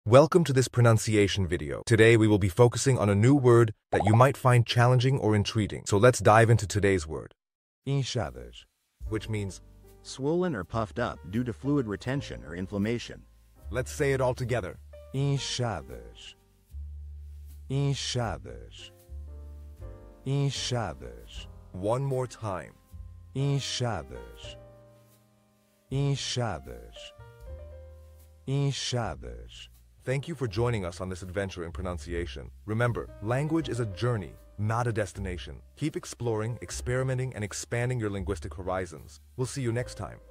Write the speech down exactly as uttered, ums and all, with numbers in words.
Welcome to this pronunciation video. Today we will be focusing on a new word that you might find challenging or intriguing. So let's dive into today's word, Inchadas. which means, Swollen or puffed up due to fluid retention or inflammation. let's say it all together. Inchadas. Inchadas. Inchadas. One more time. Inchadas. Inchadas. Inchadas. Thank you for joining us on this adventure in pronunciation. Remember, language is a journey, not a destination. Keep exploring, experimenting, and expanding your linguistic horizons. We'll see you next time.